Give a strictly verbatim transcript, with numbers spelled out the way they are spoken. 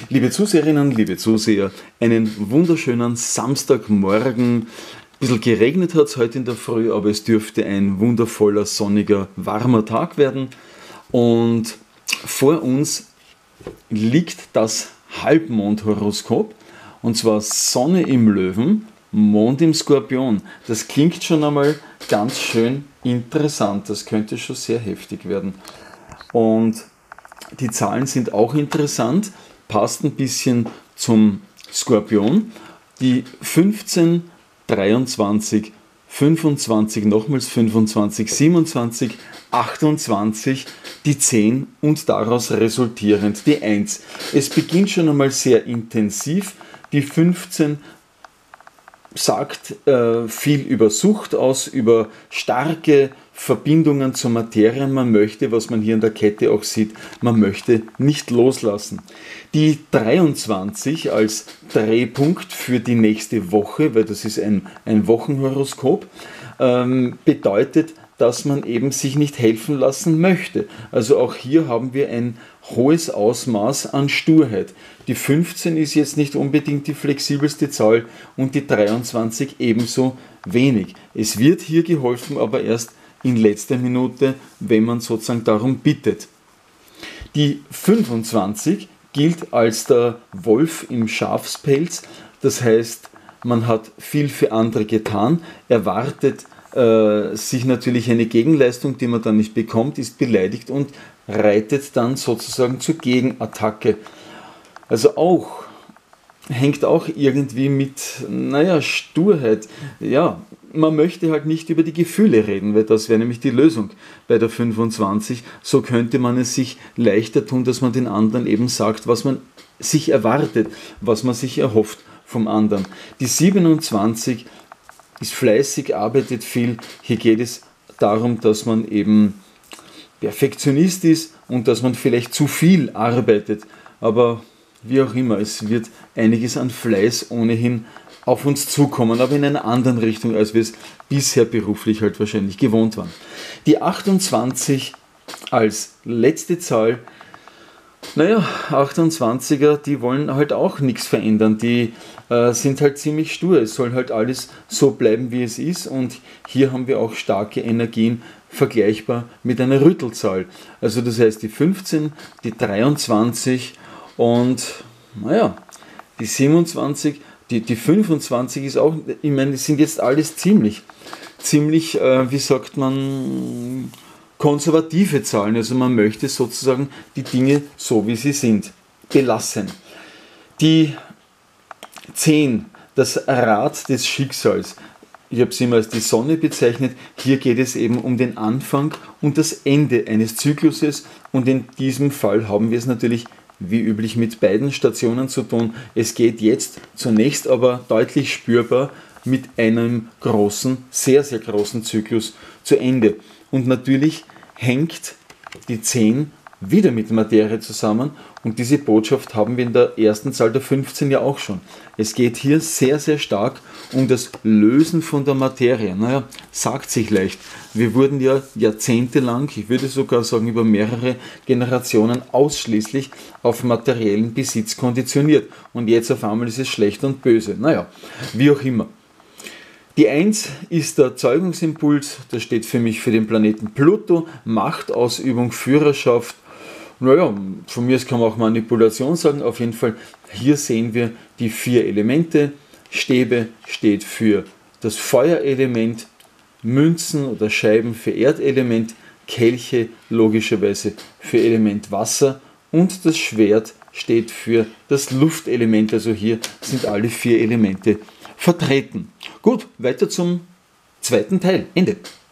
Liebe Zuseherinnen, liebe Zuseher, einen wunderschönen Samstagmorgen. Ein bisschen geregnet hat es heute in der Früh, aber es dürfte ein wundervoller, sonniger, warmer Tag werden. Und vor uns liegt das Halbmondhoroskop, und zwar Sonne im Löwen, Mond im Skorpion. Das klingt schon einmal ganz schön interessant, das könnte schon sehr heftig werden. Und die Zahlen sind auch interessant, passt ein bisschen zum Skorpion. Die fünfzehn, dreiundzwanzig, fünfundzwanzig, nochmals fünfundzwanzig, siebenundzwanzig, achtundzwanzig, die zehn und daraus resultierend die eins. Es beginnt schon einmal sehr intensiv. Die fünfzehn sagt äh, viel über Sucht aus, über starke Verbindungen zur Materie. Man möchte, was man hier in der Kette auch sieht, man möchte nicht loslassen. Die dreiundzwanzig als Drehpunkt für die nächste Woche, weil das ist ein, ein Wochenhoroskop, ähm, bedeutet, dass man eben sich nicht helfen lassen möchte. Also auch hier haben wir ein hohes Ausmaß an Sturheit. Die fünfzehn ist jetzt nicht unbedingt die flexibelste Zahl und die dreiundzwanzig ebenso wenig. Es wird hier geholfen, aber erst in letzter Minute, wenn man sozusagen darum bittet. Die fünfundzwanzig gilt als der Wolf im Schafspelz, das heißt, man hat viel für andere getan, erwartet äh, sich natürlich eine Gegenleistung, die man dann nicht bekommt, ist beleidigt und reitet dann sozusagen zur Gegenattacke. Also auch, hängt auch irgendwie mit, naja, Sturheit. Ja, man möchte halt nicht über die Gefühle reden, weil das wäre nämlich die Lösung bei der fünfundzwanzig. So könnte man es sich leichter tun, dass man den anderen eben sagt, was man sich erwartet, was man sich erhofft vom anderen. Die siebenundzwanzig ist fleißig, arbeitet viel. Hier geht es darum, dass man eben Perfektionist ist und dass man vielleicht zu viel arbeitet. Aber wie auch immer, es wird einiges an Fleiß ohnehin auf uns zukommen, aber in einer anderen Richtung, als wir es bisher beruflich halt wahrscheinlich gewohnt waren. Die achtundzwanzig als letzte Zahl, naja, achtundzwanziger, die wollen halt auch nichts verändern, die äh, sind halt ziemlich stur, es soll halt alles so bleiben, wie es ist, und hier haben wir auch starke Energien, vergleichbar mit einer Rüttelzahl. Also das heißt die fünfzehn, die dreiundzwanzig und naja, die siebenundzwanzig, die, die fünfundzwanzig ist auch, ich meine, das sind jetzt alles ziemlich, ziemlich, äh, wie sagt man, konservative Zahlen. Also man möchte sozusagen die Dinge so, wie sie sind, belassen. Die zehn, das Rad des Schicksals. Ich habe es immer als die Sonne bezeichnet. Hier geht es eben um den Anfang und das Ende eines Zykluses. Und in diesem Fall haben wir es natürlich wie üblich mit beiden Stationen zu tun. Es geht jetzt zunächst aber deutlich spürbar mit einem großen, sehr, sehr großen Zyklus zu Ende. Und natürlich hängt die zehn wieder mit Materie zusammen, und diese Botschaft haben wir in der ersten Zahl der fünfzehn ja auch schon. Es geht hier sehr, sehr stark um das Lösen von der Materie. Naja, sagt sich leicht. Wir wurden ja jahrzehntelang, ich würde sogar sagen über mehrere Generationen, ausschließlich auf materiellen Besitz konditioniert. Und jetzt auf einmal ist es schlecht und böse. Naja, wie auch immer. Die eins ist der Zeugungsimpuls, das steht für mich für den Planeten Pluto, Machtausübung, Führerschaft. Naja, von mir aus kann man auch Manipulation sagen, auf jeden Fall, hier sehen wir die vier Elemente. Stäbe steht für das Feuerelement, Münzen oder Scheiben für Erdelement, Kelche logischerweise für Element Wasser und das Schwert steht für das Luftelement, also hier sind alle vier Elemente vertreten. Gut, weiter zum zweiten Teil. Ende.